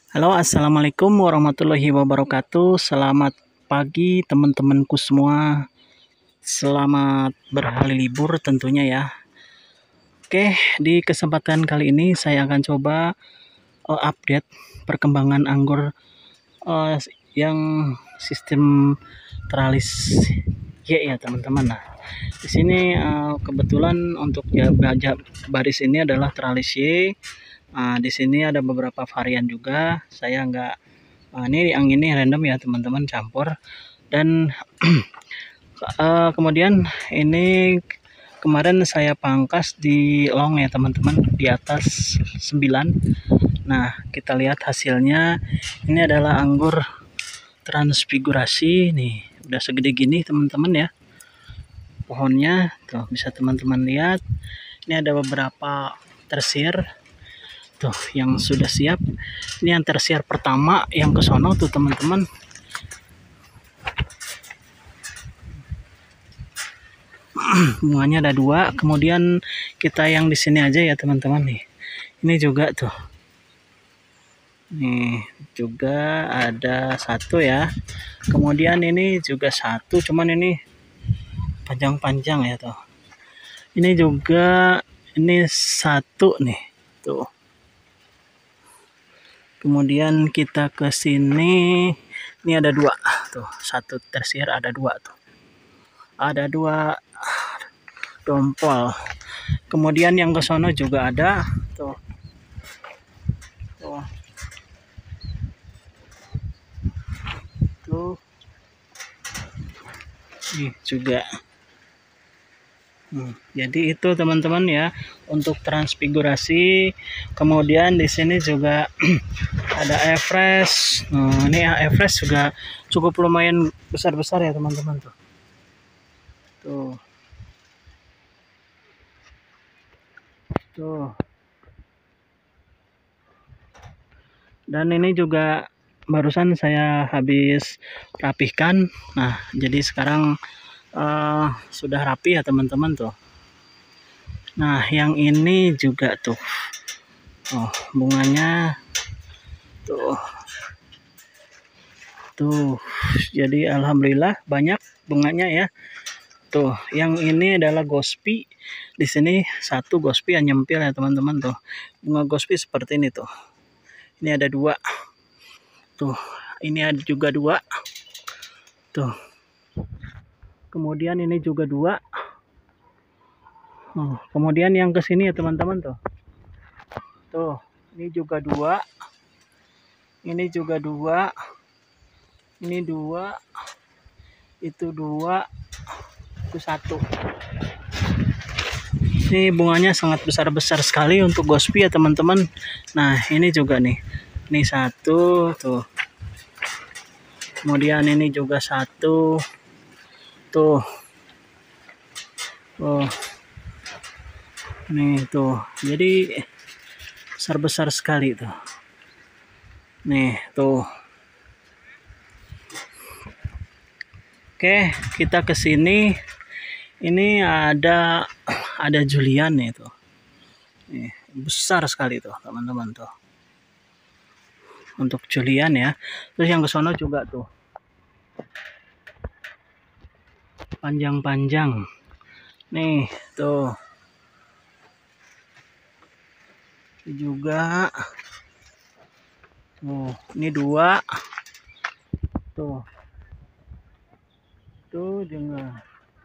Halo, assalamualaikum warahmatullahi wabarakatuh. Selamat pagi teman-temanku semua. Selamat berhari libur tentunya ya. Oke, di kesempatan kali ini saya akan coba update perkembangan anggur eh, yang sistem teralis Y ya teman-teman. Nah, di sini kebetulan untuk baris ini adalah teralis Y. Nah, di sini ada beberapa varian juga. Saya nggak ini yang ini random ya teman-teman, campur. Dan kemudian ini kemarin saya pangkas di long ya teman-teman, di atas 9. Nah, kita lihat hasilnya. Ini adalah anggur transfigurasi nih, udah segede gini teman-teman ya pohonnya tuh, bisa teman-teman lihat. Ini ada beberapa tersier tuh yang sudah siap. Ini yang tersier pertama yang ke sono tuh teman-teman. Bunganya ada 2. Kemudian kita yang di sini aja ya teman-teman nih. Ini juga tuh. Nih juga ada 1 ya. Kemudian ini juga 1, cuman ini panjang-panjang ya tuh. Ini juga ini 1 nih tuh. Kemudian kita ke sini, ini ada 2 tuh, 1 tersier ada 2 tuh. Ada 2 dompol. Kemudian yang ke sono juga ada tuh. Tuh. Tuh. Nih juga. Jadi itu teman-teman ya untuk transfigurasi. Kemudian di sini juga ada Everest. Nah, ini Everest juga cukup lumayan besar-besar ya teman-teman tuh. Tuh. Tuh. Dan ini juga barusan saya habis rapihkan. Nah, jadi sekarang sudah rapi ya teman-teman tuh. Nah, yang ini juga tuh. Oh, bunganya tuh. Tuh. Jadi alhamdulillah banyak bunganya ya. Tuh, yang ini adalah gospi. Di sini 1 gospi yang nyempil ya teman-teman tuh. Bunga gospi seperti ini tuh. Ini ada 2. Tuh, ini ada juga 2. Tuh. Kemudian ini juga 2. Kemudian yang ke sini ya teman-teman tuh. Tuh, ini juga 2. Ini juga 2. Ini 2. Itu 2. Itu 1. Ini bunganya sangat besar-besar sekali untuk gospi ya teman-teman. Nah, ini juga nih. Ini 1 tuh. Kemudian ini juga 1 tuh. Oh. Nih tuh. Jadi besar-besar sekali tuh. Nih tuh. Oke, kita ke sini. Ini ada Julian nih tuh. Nih, besar sekali tuh, teman-teman tuh. Untuk Julian ya. Terus yang ke sono juga tuh. Panjang-panjang. Nih, tuh. Ini juga. Oh, ini 2. Tuh. Tuh juga.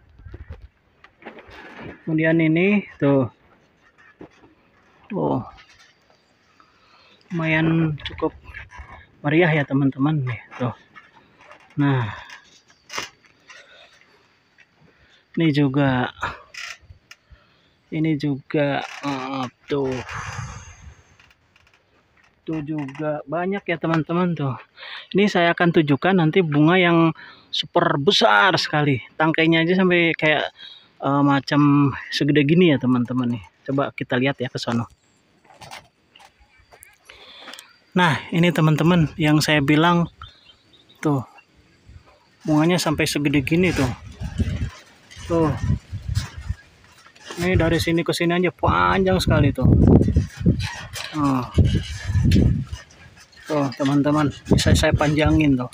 Kemudian ini tuh. Oh. Lumayan cukup meriah ya teman-teman nih tuh. Nah. Ini juga. Ini juga tuh. Tuh juga banyak ya teman-teman tuh. Ini saya akan tunjukkan nanti bunga yang super besar sekali. Tangkainya aja sampai kayak macam segede gini ya teman-teman nih. Coba kita lihat ya ke sono. Nah, ini teman-teman yang saya bilang tuh. Bunganya sampai segede gini tuh. Tuh. Ini dari sini ke sini aja panjang sekali tuh. Tuh teman-teman, bisa saya panjangin tuh.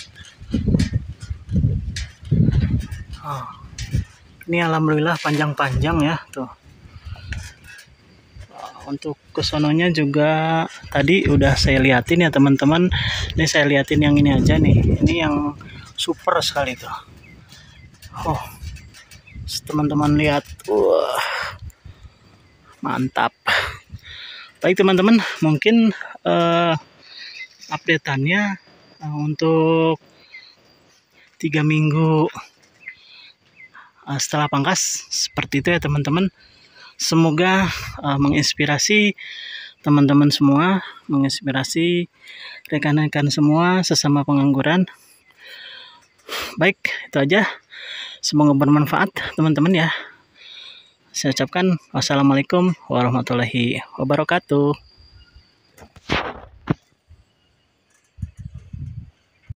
Oh, ini alhamdulillah panjang-panjang ya tuh. Untuk kesononya juga tadi udah saya liatin ya teman-teman. Ini saya liatin yang ini aja nih. Ini yang super sekali tuh. Oh, teman-teman lihat, wah, mantap. Baik teman-teman, mungkin updateannya untuk 3 minggu setelah pangkas seperti itu ya teman-teman. Semoga menginspirasi teman-teman semua, menginspirasi rekan-rekan semua sesama pengangguran. Baik, itu aja. Semoga bermanfaat teman-teman ya. Saya ucapkan wassalamualaikum warahmatullahi wabarakatuh.